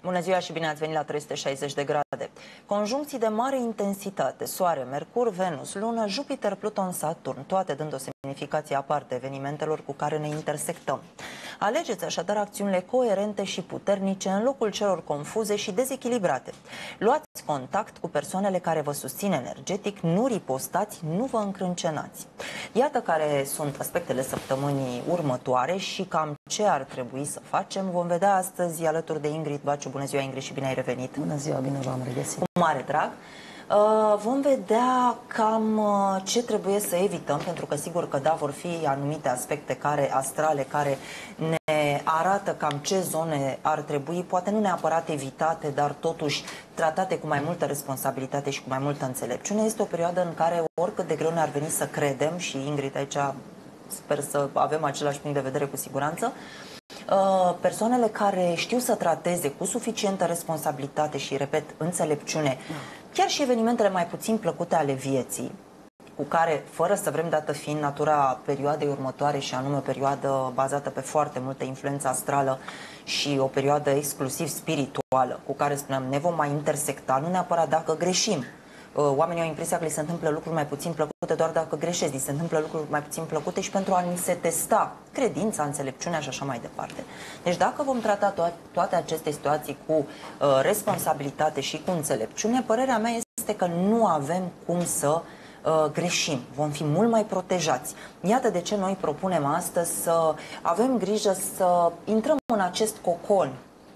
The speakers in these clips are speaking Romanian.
Bună ziua și bine ați venit la 360 de grade. Conjuncții de mare intensitate, Soare, Mercur, Venus, Lună, Jupiter, Pluton, Saturn, toate dând o semnificație aparte evenimentelor cu care ne intersectăm. Alegeți așadar acțiunile coerente și puternice în locul celor confuze și dezechilibrate. Luați contact cu persoanele care vă susțin energetic, nu ripostați, nu vă încrâncenați. Iată care sunt aspectele săptămânii următoare și cam ce ar trebui să facem. Vom vedea astăzi alături de Ingrid Baciu. Bună ziua, Ingrid, și bine ai revenit. Bună ziua, bine v-am regăsit. Cu mare drag. Vom vedea cam ce trebuie să evităm, pentru că sigur că da, vor fi anumite aspecte astrale care ne arată cam ce zone ar trebui, poate nu neapărat evitate, dar totuși tratate cu mai multă responsabilitate și cu mai multă înțelepciune. Este o perioadă în care oricât de greu ne-ar veni să credem, și Ingrid aici sper să avem același punct de vedere cu siguranță, persoanele care știu să trateze cu suficientă responsabilitate și, repet, înțelepciune, chiar și evenimentele mai puțin plăcute ale vieții, cu care, fără să vrem, dată fiind natura perioadei următoare, și anume o perioadă bazată pe foarte multă influență astrală și o perioadă exclusiv spirituală, cu care, spuneam, ne vom mai intersecta, nu neapărat dacă greșim. Oamenii au impresia că li se întâmplă lucruri mai puțin plăcute doar dacă greșesc, li se întâmplă lucruri mai puțin plăcute și pentru a ni se testa credința, înțelepciunea și așa mai departe. Deci dacă vom trata toate aceste situații cu responsabilitate și cu înțelepciune, părerea mea este că nu avem cum să greșim, vom fi mult mai protejați. Iată de ce noi propunem astăzi să avem grijă să intrăm în acest cocon,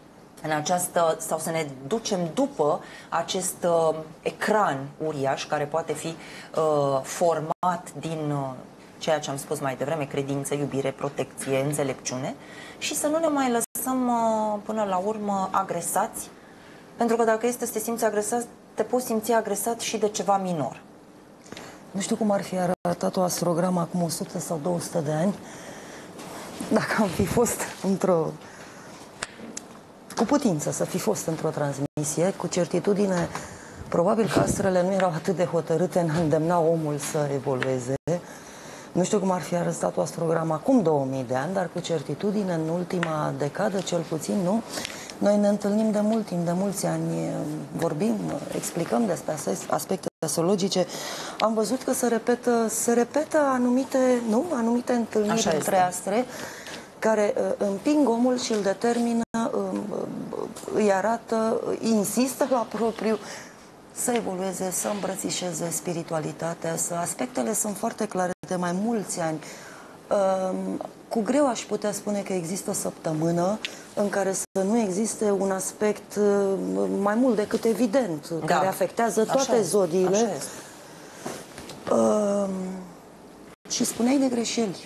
sau să ne ducem după acest ecran uriaș care poate fi format din ceea ce am spus mai devreme: credință, iubire, protecție, înțelepciune, și să nu ne mai lăsăm până la urmă agresați, pentru că dacă este să te simți agresat, te poți simți agresat și de ceva minor. Nu știu cum ar fi arătat o astrogramă acum 100 sau 200 de ani, dacă am fi fost cu putință să fi fost într-o transmisie, cu certitudine, probabil că astrele nu erau atât de hotărâte în a îndemna omul să evolueze. Nu știu cum ar fi arătat o astrogramă acum 2000 de ani, dar cu certitudine în ultima decadă, cel puțin, nu? Noi ne întâlnim de mult timp, de mulți ani, vorbim, explicăm despre aspecte astrologice. Am văzut că se repetă anumite întâlniri între astre care împing omul și îl determină, îi arată, insistă la propriu să evolueze, să îmbrățișeze spiritualitatea, aspectele sunt foarte clare de mai mulți ani. Cu greu aș putea spune că există o săptămână în care să nu existe un aspect mai mult decât evident, care afectează toate zodiile. Și spuneai de greșeli.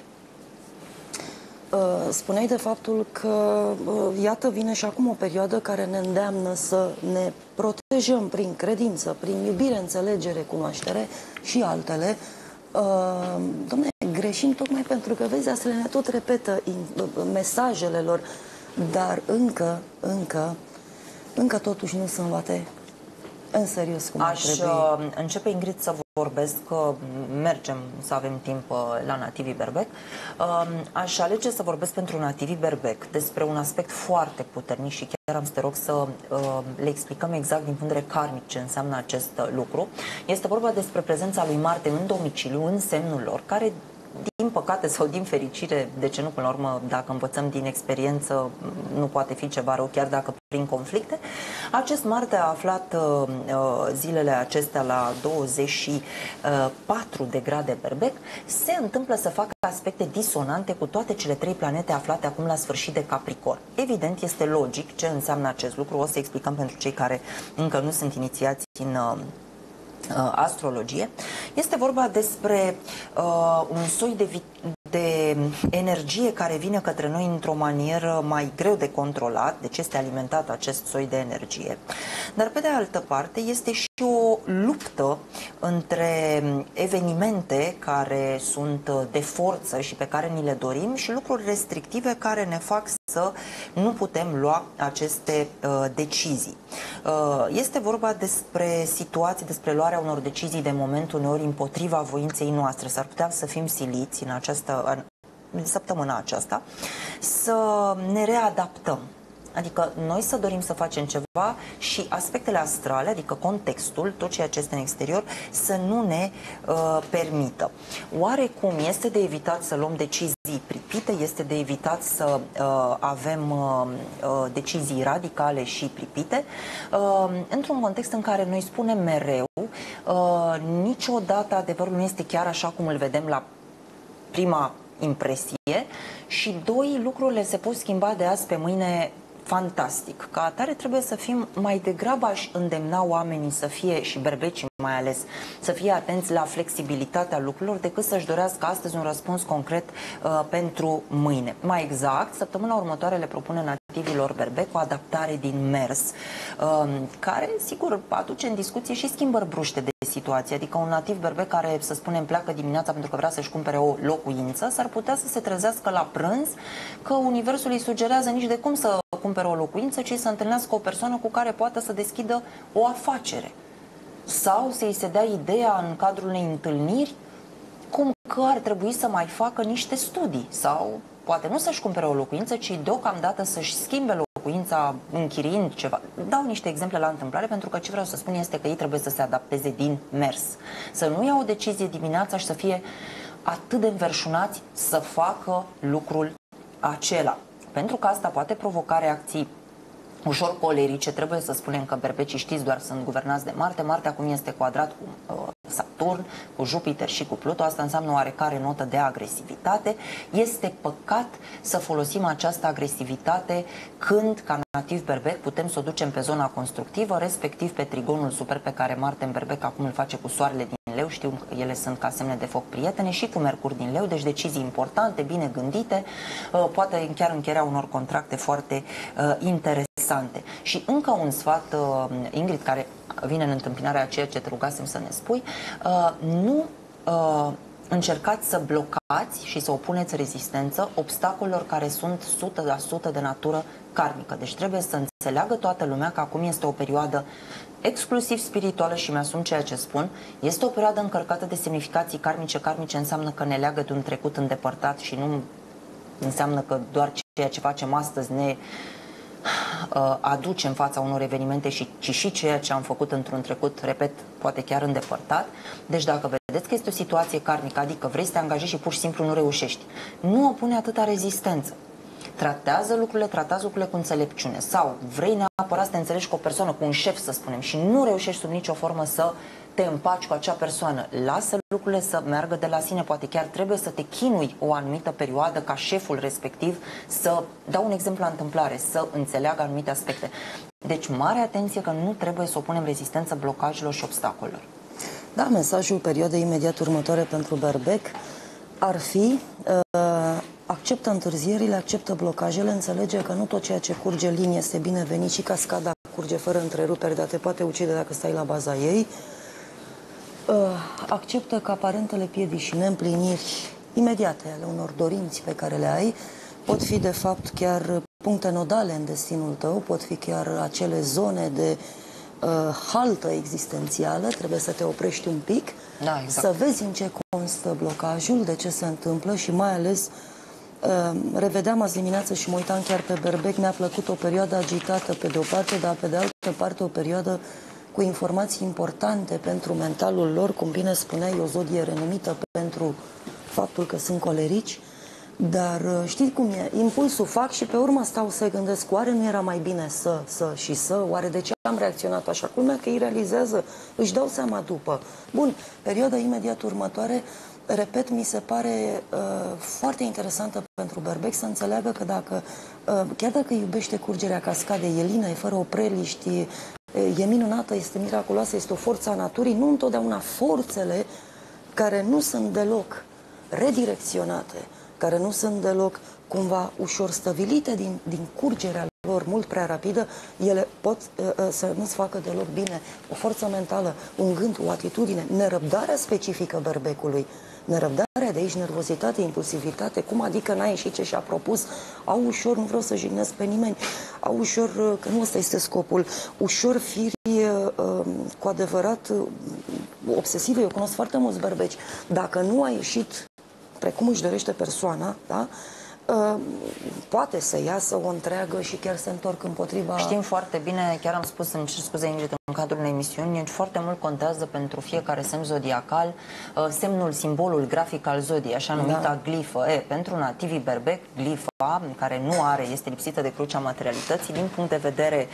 Spuneai de faptul că, iată, vine și acum o perioadă care ne îndeamnă să ne protejăm prin credință, prin iubire, înțelegere, cunoaștere și altele. Dom'le, greșim tocmai pentru că, vezi, astrele ne tot repetă mesajele lor, dar încă totuși nu sunt luate în serios cum ar trebui. Aș începe, Ingrid, să vorbesc, că mergem să avem timp la nativii berbec. Aș alege să vorbesc pentru nativii berbec despre un aspect foarte puternic și chiar am să te rog să le explicăm exact din punct de vedere karmic ce înseamnă acest lucru. Este vorba despre prezența lui Marte în domiciliu, în semnul lor, care, din păcate sau din fericire, de ce nu, până la urmă, dacă învățăm din experiență, nu poate fi ceva rău, chiar dacă prin conflicte. Acest Marte a aflat zilele acestea la 24 de grade berbec. Se întâmplă să facă aspecte disonante cu toate cele 3 planete aflate acum la sfârșit de Capricorn. Evident, este logic ce înseamnă acest lucru. O să explicăm pentru cei care încă nu sunt inițiați în astrologie. Este vorba despre un soi de energie care vine către noi într-o manieră mai greu de controlat, deci este alimentat acest soi de energie. Dar pe de altă parte este și o luptă între evenimente care sunt de forță și pe care ni le dorim și lucruri restrictive care ne fac să nu putem lua aceste decizii. Este vorba despre situații, despre luarea unor decizii de moment uneori împotriva voinței noastre. S-ar putea să fim siliți în săptămâna aceasta să ne readaptăm. Adică noi să dorim să facem ceva și aspectele astrale, adică contextul, tot ceea ce este în exterior, să nu ne permită. Oarecum este de evitat să luăm decizii pripite, este de evitat să avem decizii radicale și pripite, într-un context în care noi spunem mereu, niciodată adevărul nu este chiar așa cum îl vedem la prima impresie și doi, lucrurile se pot schimba de azi pe mâine fantastic. Ca atare trebuie să fim mai degrabă, aș îndemna oamenii să fie, și berbecii mai ales, să fie atenți la flexibilitatea lucrurilor decât să-și dorească astăzi un răspuns concret pentru mâine. Mai exact, săptămâna următoare le propune nativilor berbec o adaptare din mers, care, sigur, aduce în discuție și schimbări bruște de situație. Adică un nativ berbec care, să spunem, pleacă dimineața pentru că vrea să-și cumpere o locuință, s-ar putea să se trezească la prânz că universul îi sugerează nici de cum să cumpere o locuință, ci să întâlnească o persoană cu care poate să deschidă o afacere. Sau să-i se dea ideea în cadrul unei întâlniri cum că ar trebui să mai facă niște studii sau poate nu să-și cumpere o locuință, ci deocamdată să-și schimbe locuința închiriind ceva. Dau niște exemple la întâmplare pentru că ce vreau să spun este că ei trebuie să se adapteze din mers. Să nu ia o decizie dimineața și să fie atât de înverșunați să facă lucrul acela. Pentru că asta poate provoca reacții ușor colerice. Trebuie să spunem că berbecii, știți, doar sunt guvernați de Marte. Marte acum este quadrat cu Saturn, cu Jupiter și cu Pluto. Asta înseamnă oarecare notă de agresivitate. Este păcat să folosim această agresivitate când, ca nativ berbec, putem să o ducem pe zona constructivă, respectiv pe trigonul super pe care Marte în berbec acum îl face cu soarele din Leu. Știu că ele sunt ca semne de foc prietene, și cu Mercur din Leu, deci decizii importante, bine gândite, poate chiar încheierea unor contracte foarte interesante. Și încă un sfat, Ingrid, care vine în întâmpinarea a ceea ce te rugasem să ne spui, nu încercați să blocați și să opuneți rezistență obstacolelor care sunt 100% de natură karmică. Deci trebuie să înțeleagă toată lumea că acum este o perioadă exclusiv spirituală și mi-asum ceea ce spun. Este o perioadă încărcată de semnificații karmice. Karmice înseamnă că ne leagă de un trecut îndepărtat și nu înseamnă că doar ceea ce facem astăzi ne aduce în fața unor evenimente, ci și ceea ce am făcut într-un trecut, repet, poate chiar îndepărtat. Deci dacă vedeți că este o situație karmică, adică vrei să te angajezi și pur și simplu nu reușești, nu opune atâta rezistență. Tratați lucrurile cu înțelepciune. Sau vrei neapărat să te înțelegi cu o persoană, cu un șef, să spunem, și nu reușești sub nicio formă să te împaci cu acea persoană. Lasă lucrurile să meargă de la sine. Poate chiar trebuie să te chinui o anumită perioadă ca șeful respectiv să, dau un exemplu la întâmplare, să înțeleagă anumite aspecte. Deci mare atenție că nu trebuie să opunem rezistență blocajelor și obstacolelor. Da, mesajul perioadei imediat următoare pentru berbec ar fi acceptă întârzierile, acceptă blocajele, înțelege că nu tot ceea ce curge linie este binevenit și cascada curge fără întreruperi, dar te poate ucide dacă stai la baza ei. Acceptă că aparentele piedici și neîmpliniri imediate ale unor dorinți pe care le ai pot fi de fapt chiar puncte nodale în destinul tău, pot fi chiar acele zone de haltă existențială. Trebuie să te oprești un pic, da, exact. Să vezi în ce constă blocajul, de ce se întâmplă și mai ales revedeam azi dimineață și mă uitam chiar pe berbec, mi-a plăcut o perioadă agitată pe de o parte, dar pe de altă parte o perioadă cu informații importante pentru mentalul lor, cum bine spuneai, o zodie renumită pentru faptul că sunt colerici, dar știți cum e, impulsul fac și pe urmă stau să gândesc, oare nu era mai bine oare de ce am reacționat așa? Culmea că ei realizează, își dau seama după. Bun, perioada imediat următoare, repet, mi se pare foarte interesantă pentru berbec să înțeleagă că dacă, chiar dacă iubește curgerea cascadei, e lină, e fără opreliști, e minunată, este miraculoasă, este o forță a naturii, nu întotdeauna forțele care nu sunt deloc redirecționate, care nu sunt deloc cumva ușor stăvilite din curgerea lor mult prea rapidă, ele pot să nu-ți facă deloc bine. O forță mentală, un gând, o atitudine, nerăbdarea specifică berbecului, nerăbdarea, de aici nervozitate, impulsivitate, cum adică n-a ieșit ce și-a propus, au ușor, nu vreau să jignesc pe nimeni, au ușor, că nu ăsta este scopul, ușor firi cu adevărat obsesive. Eu cunosc foarte mulți berbeci. Dacă nu a ieșit precum își dorește persoana, da? poate să iasă o întreagă și chiar se întorc împotriva... Știm foarte bine, chiar am spus, îmi cer scuze, Ingrid, în cadrul unei emisiuni, foarte mult contează pentru fiecare semn zodiacal semnul, simbolul grafic al zodiei, așa numita glifă. Pentru nativii berbec, glifa, care nu are, este lipsită de crucea materialității, din punct de vedere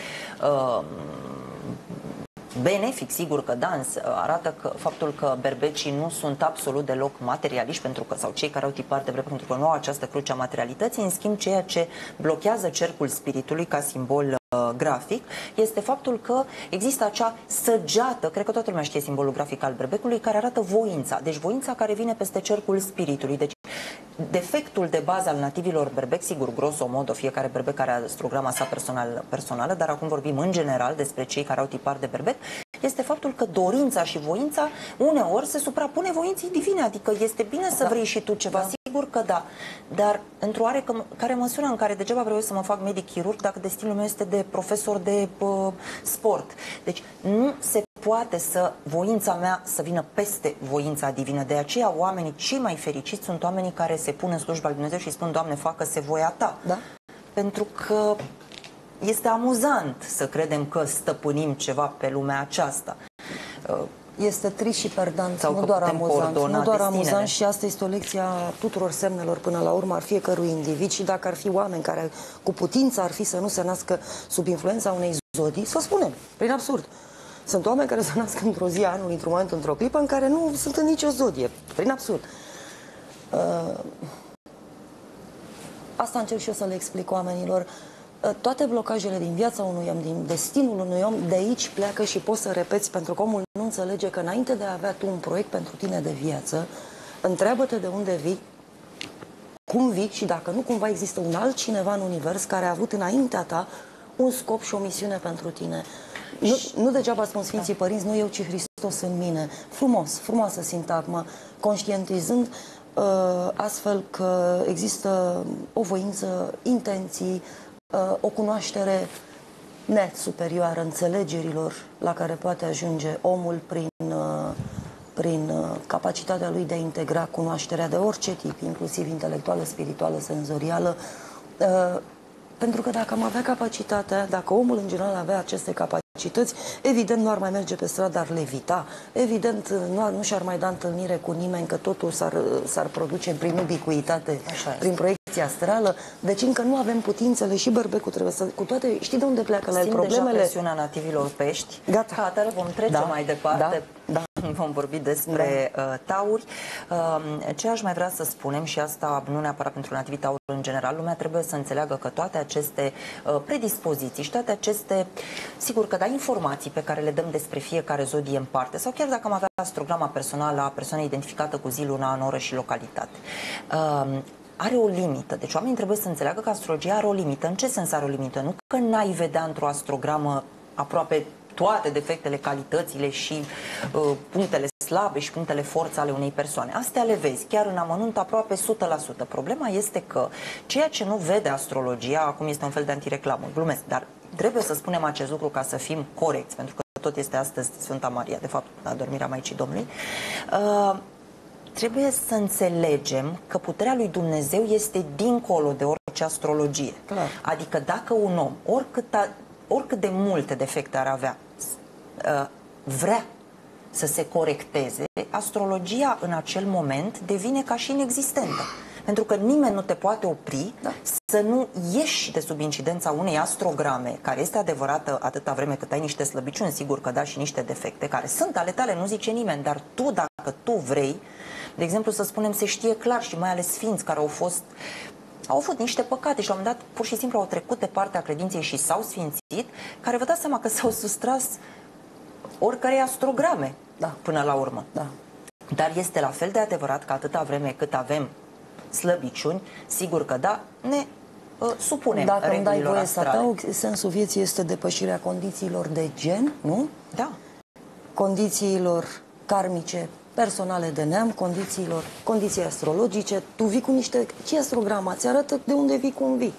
benefic, sigur că da, arată că faptul că berbecii nu sunt absolut deloc materialiști, pentru că, sau cei care au tipar de berbec, pentru că nu au această cruce a materialității, în schimb ceea ce blochează cercul spiritului ca simbol grafic este faptul că există acea săgeată, cred că toată lumea știe simbolul grafic al berbecului, care arată voința, deci voința care vine peste cercul spiritului. Deci defectul de bază al nativilor berbec, sigur, grosomodo, fiecare berbec are astrograma sa personală, dar acum vorbim în general despre cei care au tipar de berbec, este faptul că dorința și voința uneori se suprapune voinții divine, adică este bine să vrei și tu ceva, sigur că da, dar într-o oarecare măsură în care degeaba vreau să mă fac medic-chirurg dacă destinul meu este de profesor de sport. Deci nu se poate să voința mea să vină peste voința divină. De aceea oamenii cei mai fericiți sunt oamenii care se pun în slujba lui Dumnezeu și spun: Doamne, facă-se voia ta. Da? Pentru că este amuzant să credem că stăpânim ceva pe lumea aceasta. Este trist și perdant, nu doar amuzant, amuzant, și asta este o lecție a tuturor semnelor până la urmă, ar fiecărui individ, și dacă ar fi oameni care cu putință ar fi să nu se nască sub influența unei zodii, să o spunem, prin absurd. Sunt oameni care se nasc într-o zi a anului, într-un moment, într-o clipă, în care nu sunt în nicio zodie, prin absurd. Asta încerc și eu să le explic oamenilor. Toate blocajele din viața unui om, din destinul unui om, de aici pleacă și poți să repeți, pentru că omul nu înțelege că înainte de a avea tu un proiect pentru tine de viață, întreabă-te de unde vii, cum vii și dacă nu cumva există un altcineva în univers care a avut înaintea ta un scop și o misiune pentru tine. Nu degeaba spun Sfinții Părinți, nu eu, ci Hristos în mine. Frumos, frumoasă sintagmă, conștientizând astfel că există o voință, intenții, o cunoaștere net superioară înțelegerilor la care poate ajunge omul prin capacitatea lui de a integra cunoașterea de orice tip, inclusiv intelectuală, spirituală, senzorială. Pentru că dacă am avea capacitatea, dacă omul în general avea aceste capacități, evident nu ar mai merge pe stradă, ar levita, evident nu și-ar mai da întâlnire cu nimeni, că totul s-ar produce prin ubicuitate, prin proiecție astrală. Deci încă nu avem putințele și berbecul trebuie să... Cu toate, știi de unde pleacă la el problemele? Deja presiunea nativilor pești. Gata. Vom trece mai departe. Vom vorbi despre tauri. Ce aș mai vrea să spunem, și asta nu neapărat pentru nativii tauri în general, lumea trebuie să înțeleagă că toate aceste predispoziții și toate aceste, sigur că informații pe care le dăm despre fiecare zodie în parte, sau chiar dacă am avea astrograma personală a persoanei identificată cu zi, luna, an, oră și localitate, are o limită. Deci oamenii trebuie să înțeleagă că astrologia are o limită. În ce sens are o limită? Nu că n-ai vedea într-o astrogramă aproape toate defectele, calitățile și punctele slabe și punctele forțe ale unei persoane. Astea le vezi, chiar în amănunt, aproape 100%. Problema este că ceea ce nu vede astrologia, acum este un fel de antireclamă, glumesc, dar trebuie să spunem acest lucru ca să fim corecți, pentru că tot este astăzi Sfânta Maria, de fapt, adormirea Maicii Domnului. Trebuie să înțelegem că puterea lui Dumnezeu este dincolo de orice astrologie. Clar. Adică dacă un om, oricât de multe defecte ar avea, vrea să se corecteze, astrologia în acel moment devine ca și inexistentă. Pentru că nimeni nu te poate opri să nu ieși de sub incidența unei astrograme, care este adevărată atâta vreme cât ai niște slăbiciuni, sigur că da, și niște defecte, care sunt ale tale, nu zice nimeni, dar tu, dacă tu vrei, de exemplu, să spunem, se știe clar, și mai ales sfinți care au avut niște păcate și la un moment dat pur și simplu au trecut de partea credinței și s-au sfințit, care vă dați seama că s-au sustras oricărei astrograme până la urmă. Dar este la fel de adevărat că atâta vreme cât avem slăbiciuni, sigur că da, ne supunem regulilor astrale. Dacă îmi dai voie să adaug, sensul vieții este depășirea condițiilor de gen, nu? Da. Condițiilor karmice, personale de neam, condiții astrologice. Tu vii cu niște... Ce astrograma? Ți arată de unde vii, cum vii.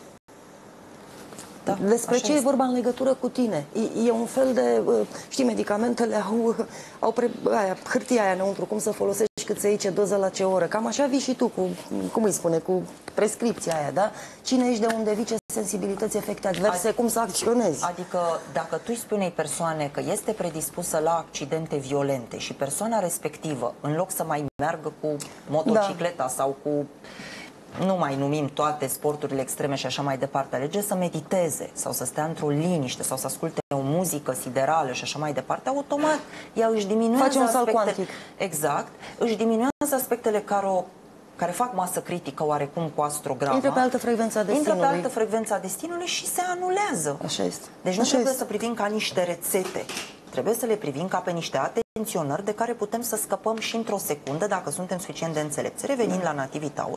Despre ce e vorba în legătură cu tine. E un fel de... Știi, medicamentele au hârtia aia înăuntru, cum să folosești faci cât se zice doză la ce oră. Cam așa vii și tu cu, cum îi spune, cu prescripția aia, da? Cine ești, de unde vii, ce sensibilități, efecte adverse, cum să acționezi. Adică dacă tu îi spui unei persoane că este predispusă la accidente violente și persoana respectivă, în loc să mai meargă cu motocicleta sau cu, nu mai numim toate sporturile extreme și așa mai departe, alege să mediteze sau să stea într-o liniște sau să asculte o muzică siderală și așa mai departe, automat ea își diminuează aspectele. Exact, își diminuează aspectele care fac masă critică oarecum cu astrograma. Intră pe altă frecvență a destinului. Intră pe altă frecvență a destinului și se anulează. Așa este. Deci nu trebuie să privim ca niște rețete. Trebuie să le privim ca pe niște atenționări de care putem să scăpăm și într-o secundă dacă suntem suficient de înțelepți. Revenind la nativii Taur.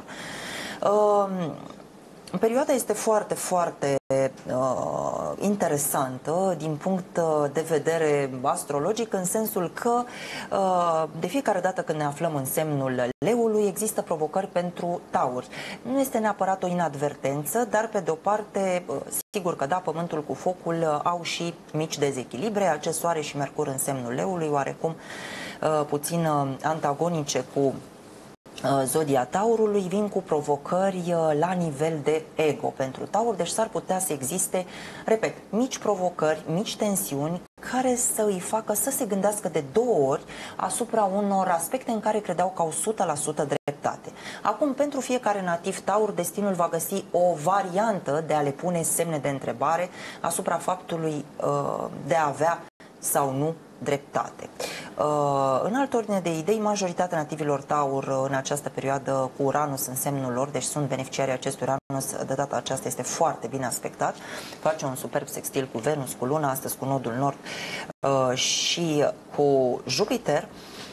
Perioada este foarte, foarte interesantă din punct de vedere astrologic, în sensul că de fiecare dată când ne aflăm în semnul leului există provocări pentru tauri. Nu este neapărat o inadvertență, dar pe de o parte, sigur că da, pământul cu focul au și mici dezechilibre, acest soare și mercur în semnul leului, oarecum puțin antagonice cu zodia Taurului, vin cu provocări la nivel de ego pentru Taur, deci s-ar putea să existe, repet, mici provocări, mici tensiuni care să îi facă să se gândească de două ori asupra unor aspecte în care credeau că au 100% dreptate. Acum, pentru fiecare nativ Taur, destinul va găsi o variantă de a le pune semne de întrebare asupra faptului de a avea sau nu dreptate. În altă ordine de idei, majoritatea nativilor Taur în această perioadă cu Uranus în semnul lor, deci sunt beneficiarii acestui Uranus, de data aceasta este foarte bine aspectat, face un superb sextil cu Venus, cu Luna, astăzi cu nodul nord și cu Jupiter.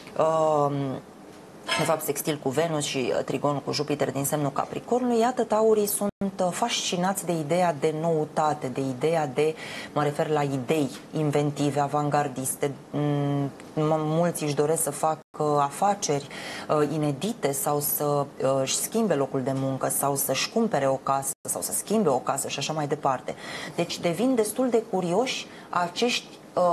De fapt, sextil cu Venus și trigon cu Jupiter din semnul Capricornului. Iată, taurii sunt fascinați de ideea de noutate, de ideea de, mă refer la idei inventive, avangardiste. Mulți își doresc să facă afaceri inedite sau să își schimbe locul de muncă sau să-și cumpere o casă sau să schimbe o casă și așa mai departe. Deci devin destul de curioși acești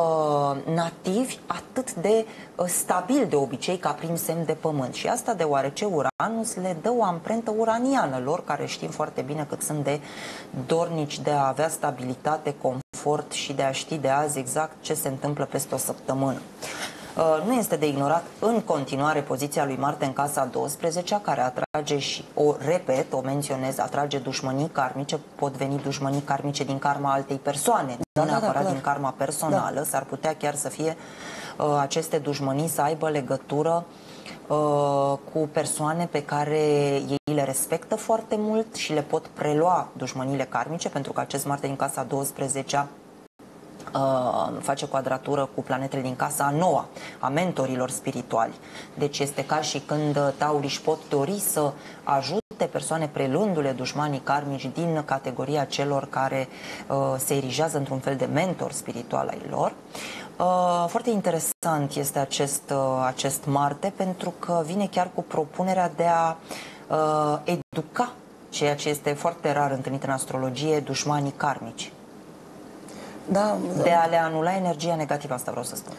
nativi atât de stabil de obicei ca prim semn de pământ. Și asta deoarece Uranus le dă o amprentă uraniană lor, care știm foarte bine cât sunt de dornici de a avea stabilitate, confort și de a ști de azi exact ce se întâmplă peste o săptămână. Nu este de ignorat în continuare poziția lui Marte în casa 12, care atrage și, o menționez, atrage dușmănii karmice, pot veni dușmănii karmice din karma altei persoane, nu neapărat din karma personală, s-ar putea chiar să fie aceste dușmănii să aibă legătură cu persoane pe care ei le respectă foarte mult și le pot prelua dușmăniile karmice, pentru că acest Marte din casa 12 face quadratură cu planetele din casa a 9-a, a mentorilor spirituali. Deci este ca și când taurii își pot dori să ajute persoane preluându-le dușmanii karmici din categoria celor care se erigează într-un fel de mentor spiritual ai lor. Foarte interesant este acest Marte, pentru că vine chiar cu propunerea de a educa, ceea ce este foarte rar întâlnit în astrologie, dușmanii karmici. Da, de a le anula energia negativă, asta vreau să spun.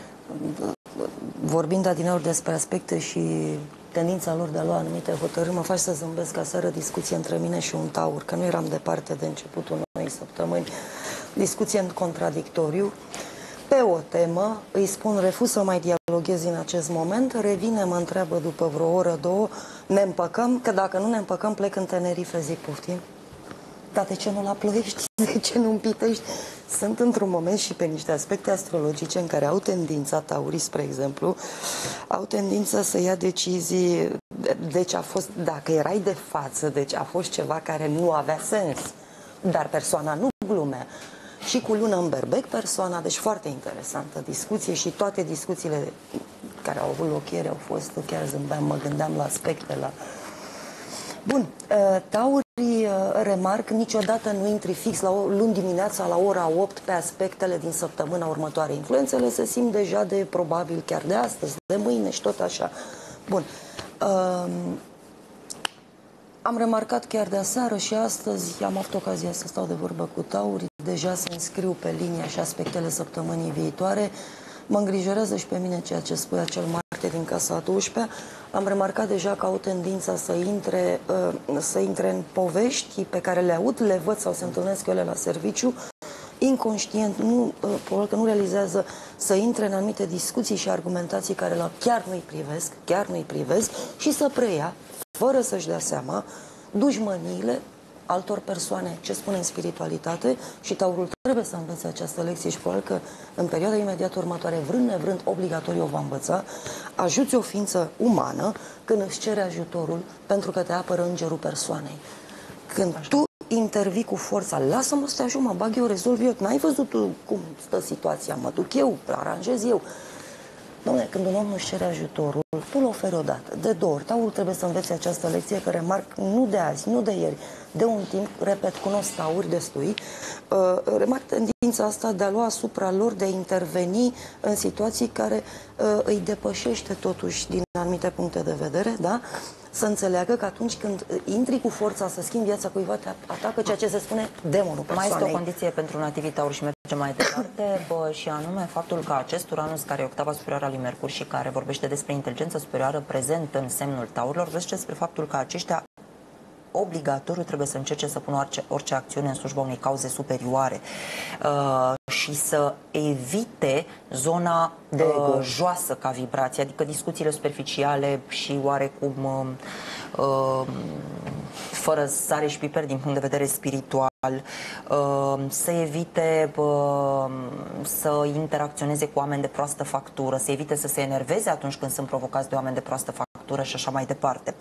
Vorbind adineauri despre aspecte și tendința lor de a lua anumite hotărâri, mă faci să zâmbesc aseară discuție între mine și un taur, că nu eram departe de începutul noii săptămâni, discuție în contradictoriu, pe o temă, îi spun refuz să mai dialoghez în acest moment, revine, mă întreabă după vreo oră, două, ne împăcăm, că dacă nu ne împăcăm plec în Tenerife, zic poftim. Dar de ce nu la Ploiești? De ce nu în Pitești? Sunt într-un moment și pe niște aspecte astrologice în care au tendința, taurii, spre exemplu, au tendința să ia decizii. Deci a fost, dacă erai de față, deci a fost ceva care nu avea sens. Dar persoana nu glumea. Și cu lună în berbec persoana, deci foarte interesantă discuție și toate discuțiile care au avut loc ieri au fost, chiar zâmbeam, mă gândeam la aspecte, la... Bun, taurii, remarc, niciodată nu intri fix la luni dimineața la ora 8 pe aspectele din săptămâna următoare. Influențele se simt deja de, probabil, chiar de astăzi, de mâine și tot așa. Bun. Am remarcat chiar de aseară și astăzi, am avut ocazia să stau de vorbă cu taurii, deja se înscriu pe linia și aspectele săptămânii viitoare. Mă îngrijorează și pe mine ceea ce spui, acel Marte aspecte din Casa a 12-a, am remarcat deja că au tendința să intre în povești pe care le aud, le văd sau se întâlnesc ele la serviciu, inconștient, probabil că nu realizează să intre în anumite discuții și argumentații care chiar nu-i privesc și să preia, fără să-și dea seama, dușmăniile altor persoane, ce spune în spiritualitate, și taurul trebuie să învețe această lecție și probabil că în perioada imediat următoare, vrând nevrând, obligatoriu o va învăța. Ajuți o ființă umană când îți cere ajutorul pentru că te apără îngerul persoanei. Când tu intervii cu forța, lasă-mă să te ajut, mă bag eu, rezolv eu, n-ai văzut tu cum stă situația, mă duc eu, aranjez eu. Dom'le, când un om nu-și cere ajutorul, tu îl oferi odată, de două ori. Taurul trebuie să învețe această lecție, că remarc nu de azi, nu de ieri, de un timp, repet, cunosc tauri destui, remarc tendința asta de a lua asupra lor, de a interveni în situații care îi depășește totuși din anumite puncte de vedere, da? Să înțeleagă că atunci când intri cu forța să schimbi viața cuiva, te atacă ceea ce se spune demonul persoanei. Mai este o condiție pentru nativii tauri și mergem mai departe, și anume faptul că acest Uranus, care e octava superioară a lui Mercur și care vorbește despre inteligență superioară prezent în semnul taurilor, vorbește despre faptul că aceștia obligatoriu trebuie să încerce să pună orice acțiune în slujba unei cauze superioare și să evite zona de joasă ca vibrație, adică discuțiile superficiale și oarecum fără sare și piper din punct de vedere spiritual, să evite să interacționeze cu oameni de proastă factură, să evite să se enerveze atunci când sunt provocați de oameni de proastă factură și așa mai departe.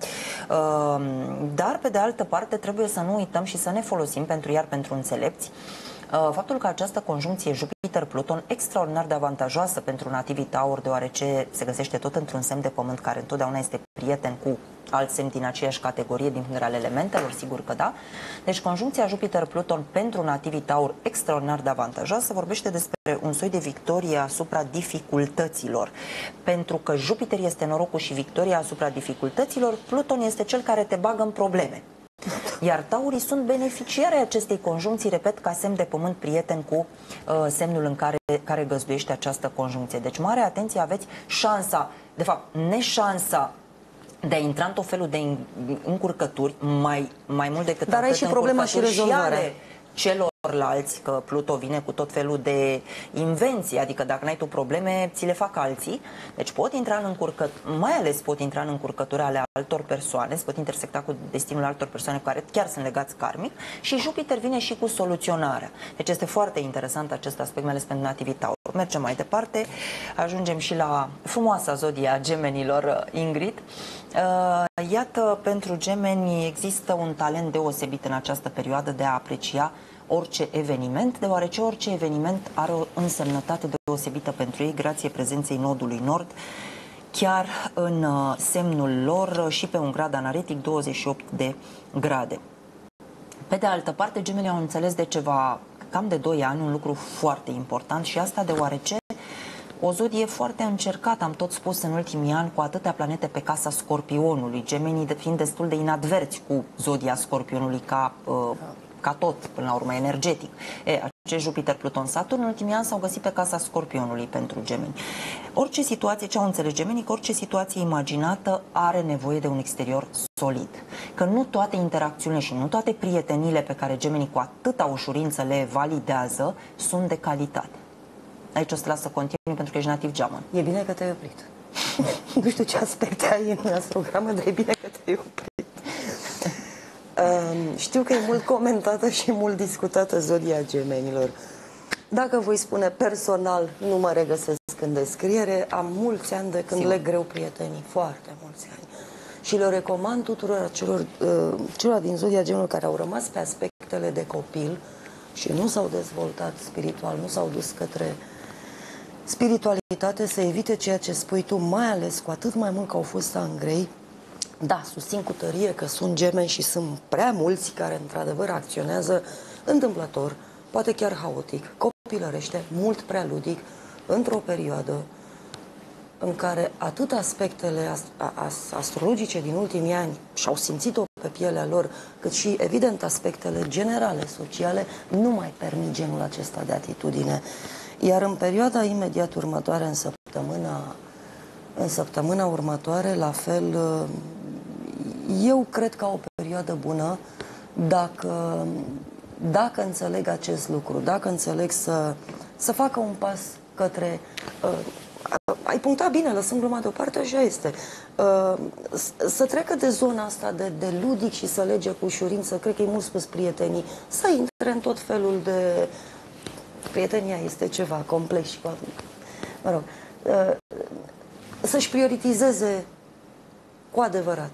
Dar, pe de altă parte, trebuie să nu uităm și să ne folosim pentru înțelepți faptul că această conjuncție Jupiter-Pluton extraordinar de avantajoasă pentru nativii taur, deoarece se găsește tot într-un semn de pământ care întotdeauna este prieten cu alți semni din aceeași categorie din punct de vedere al elementelor, sigur că da. Deci conjuncția Jupiter-Pluton pentru nativii taur extraordinar de avantajoasă vorbește despre un soi de victorie asupra dificultăților. Pentru că Jupiter este norocul și victoria asupra dificultăților, Pluton este cel care te bagă în probleme. Iar taurii sunt beneficiari acestei conjuncții, repet, ca semn de pământ prieten cu semnul în care găzduiește această conjuncție. Deci, mare atenție, aveți șansa, de fapt, neșansa de a intra în tot felul de încurcături, mai mult decât dar ai și problema și rezolvarea celorlalți, că Pluto vine cu tot felul de invenții, adică dacă n-ai tu probleme, ți le fac alții. Deci pot intra în încurcături, mai ales pot intra în încurcături ale altor persoane, se pot intersecta cu destinul altor persoane cu care chiar sunt legați karmic, și Jupiter vine și cu soluționarea. Deci este foarte interesant acest aspect, mai ales pentru nativii taur. Mergem mai departe, ajungem și la frumoasa zodia Gemenilor, Ingrid. Iată, pentru Gemeni există un talent deosebit în această perioadă de a aprecia orice eveniment, deoarece orice eveniment are o însemnătate deosebită pentru ei, grație prezenței nodului nord, chiar în semnul lor și pe un grad anaritic 28 de grade. Pe de altă parte, Gemenii au înțeles de ceva, cam de 2 ani, un lucru foarte important, și asta deoarece o zodie foarte încercată, am tot spus, în ultimii ani, cu atâtea planete pe casa Scorpionului, Gemenii fiind destul de inadverți cu zodia Scorpionului ca tot, până la urmă, energetic. Acest Jupiter, Pluton, Saturn, în ultimii ani s-au găsit pe casa Scorpionului pentru Gemeni. Orice situație, ce au înțeles Gemenii, că orice situație imaginată are nevoie de un exterior solid. Că nu toate interacțiunile și nu toate prietenile pe care Gemenii cu atâta ușurință le validează sunt de calitate. Aici o să las să continui pentru că ești nativ geamăn. E bine că te-ai oprit. Nu știu ce aspecte ai în astrogramă, dar e bine că te-ai oprit. Știu că e mult comentată și mult discutată zodia Gemenilor. Dacă voi spune personal, nu mă regăsesc în descriere, am mulți ani de când leg greu prietenii, foarte mulți ani. Și le recomand tuturor celor din zodia Gemenilor care au rămas pe aspectele de copil și nu s-au dezvoltat spiritual, nu s-au dus către spiritualitate, să evite ceea ce spui tu, mai ales cu atât mai mult că au fost angrei. Da, susțin cu tărie că sunt gemeni și sunt prea mulți care într-adevăr acționează întâmplător, poate chiar haotic, copilărește, mult prea ludic, într-o perioadă în care atât aspectele astrologice din ultimii ani și-au simțit-o pe pielea lor, cât și, evident, aspectele generale, sociale, nu mai permit genul acesta de atitudine. Iar în perioada imediat următoare, în săptămâna în săptămâna următoare, la fel, eu cred că o perioadă bună dacă înțeleg acest lucru, dacă înțeleg să facă un pas către... ai punctat bine, lăsând gluma deoparte, așa este. Să trecă de zona asta de ludic și să lege cu ușurință, cred că e mult spus prietenii, să intre în tot felul de... Prietenia este ceva complex și... Mă rog, să-și prioritizeze cu adevărat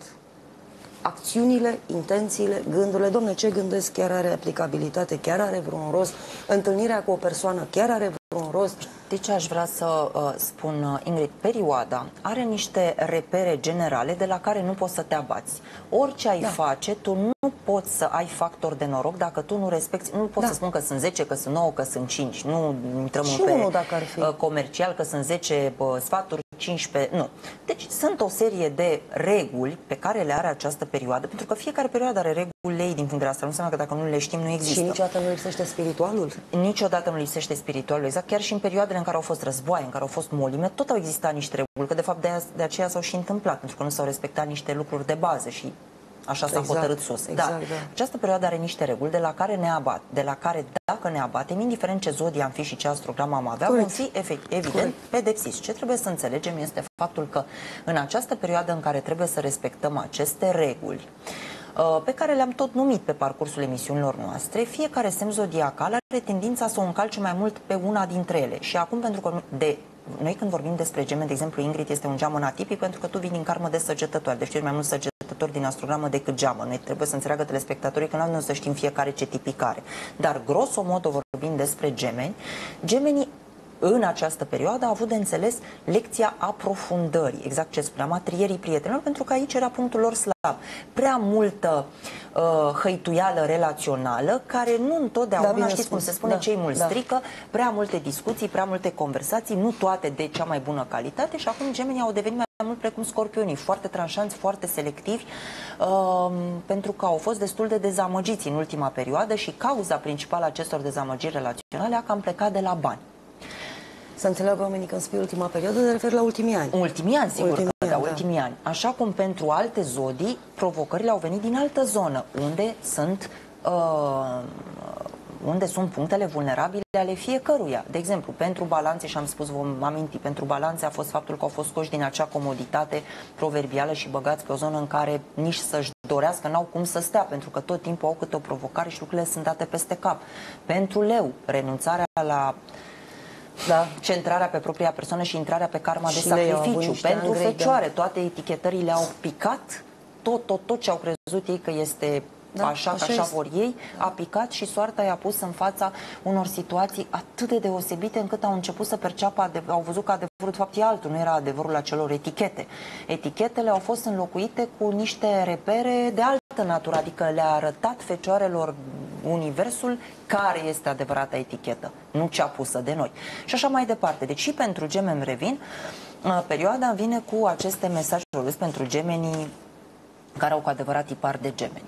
acțiunile, intențiile, gândurile. Dom'le, ce gândesc chiar are aplicabilitate, chiar are vreun rost? Întâlnirea cu o persoană chiar are vreun rost? De ce aș vrea să spun, Ingrid, perioada are niște repere generale de la care nu poți să te abați. Orice ai face, tu nu poți să ai factor de noroc dacă tu nu respecti. Nu poți să spun că sunt 10, că sunt 9, că sunt 5. Nu intrăm pe comercial, că sunt 10 sfaturi, 15. Nu. Deci sunt o serie de reguli pe care le are această perioadă, pentru că fiecare perioadă are regulile ei din punct de vedere asta. Nu înseamnă că dacă nu le știm, nu există. Și niciodată nu lipsește spiritualul? Niciodată nu lipsește spiritualul, exact. Chiar și în perioadele în care au fost războaie, în care au fost molime, tot au existat niște reguli, că de fapt de aceea s-au și întâmplat, pentru că nu s-au respectat niște lucruri de bază și așa s-a hotărât sus. Această perioadă are niște reguli de la care dacă ne abatem, indiferent ce zodie am fi și ce astrogramă am avea, vom fi evident pedepsiți. Ce trebuie să înțelegem este faptul că în această perioadă în care trebuie să respectăm aceste reguli, pe care le-am tot numit pe parcursul emisiunilor noastre, fiecare semn zodiacal are tendința să o încalce mai mult pe una dintre ele. Și acum, pentru că noi când vorbim despre Gemeni, de exemplu, Ingrid este un geamăn atipic pentru că tu vii din karmă de săgetător, deci ești mai mult săgetător din astrogramă decât geamăn. Noi trebuie să înțeleagă telespectatorii că nu avem să știm fiecare ce tipic are. Dar, grosomodo, vorbim despre Gemeni, Gemenii în această perioadă a avut de înțeles lecția aprofundării, exact ce spuneam, a trierii prietenilor, pentru că aici era punctul lor slab. Prea multă hăituială relațională, care nu întotdeauna, știți cum se spune, cei mulți strică, prea multe discuții, prea multe conversații, nu toate de cea mai bună calitate și acum Gemenii au devenit mai mult precum scorpionii, foarte tranșanți, foarte selectivi, pentru că au fost destul de dezamăgiți în ultima perioadă și cauza principală a acestor dezamăgiri relaționale a cam plecat de la bani. Să înțeleagă oamenii când spui ultima perioadă, te referi la ultimii ani. Ultimii ani, sigur ultimii ani. Așa cum pentru alte zodii, provocările au venit din altă zonă, unde sunt punctele vulnerabile ale fiecăruia. De exemplu, pentru Balanțe, și am spus, vom aminti, pentru Balanțe a fost faptul că au fost scoși din acea comoditate proverbială și băgați pe o zonă în care nici să-și dorească, n-au cum să stea, pentru că tot timpul au câte o provocare și lucrurile sunt date peste cap. Pentru Leu, renunțarea la centrarea pe propria persoană și intrarea pe karma de sacrificiu. Pentru Fecioare, toate etichetările au picat, tot ce au crezut ei că este așa vor ei, a picat și soarta i-a pus în fața unor situații atât de deosebite încât au început să perceapă, au văzut că adevărul de fapt e altul, nu era adevărul acelor etichete. Etichetele au fost înlocuite cu niște repere de altă natură, adică le-a arătat Fecioarelor universul care este adevărata etichetă, nu cea pusă de noi. Și așa mai departe. Deci și pentru Gemeni revin, perioada vine cu aceste mesaje pentru Gemenii care au cu adevărat tipar de Gemeni.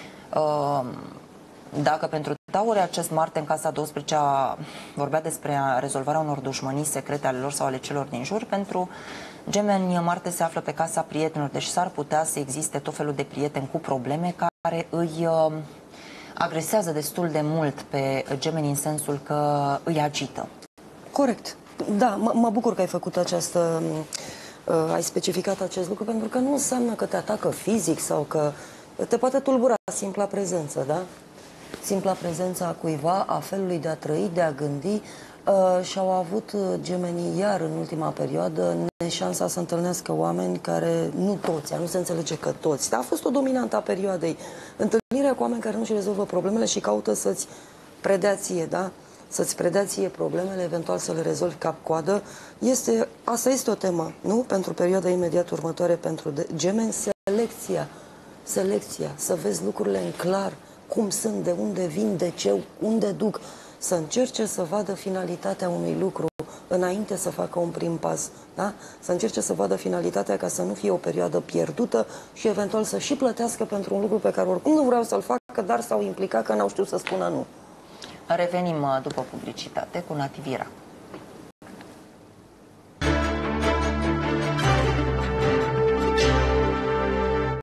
Dacă pentru Taure acest Marte în casa 12 vorbea despre rezolvarea unor dușmănii secrete ale lor sau ale celor din jur, pentru Gemeni Marte se află pe casa prietenilor, deci s-ar putea să existe tot felul de prieteni cu probleme care îi agresează destul de mult pe Gemeni în sensul că îi agită. Corect. Da, mă bucur că ai făcut această... ai specificat acest lucru, pentru că nu înseamnă că te atacă fizic sau că te poate tulbura simpla prezență, da? Simpla prezența a cuiva, a felului de a trăi, de a gândi, și au avut Gemenii iar în ultima perioadă șansa să întâlnească oameni care, nu toți, nu se înțelege că toți, dar a fost o dominantă a perioadei. Întâlnirea cu oameni care nu-și rezolvă problemele și caută să-ți predea ție, da? Să-ți predea ție problemele, eventual să le rezolvi cap-coadă. Asta este o temă, nu? Pentru perioada imediat următoare pentru Gemeni, selecția, să vezi lucrurile în clar, cum sunt, de unde vin, de ce, unde duc, să încerce să vadă finalitatea unui lucru înainte să facă un prim pas, da? Să încerce să vadă finalitatea ca să nu fie o perioadă pierdută și eventual să și plătească pentru un lucru pe care oricum nu vreau să-l facă, dar s-au implicat că n-au știut să spună nu. Revenim după publicitate cu Nativiera.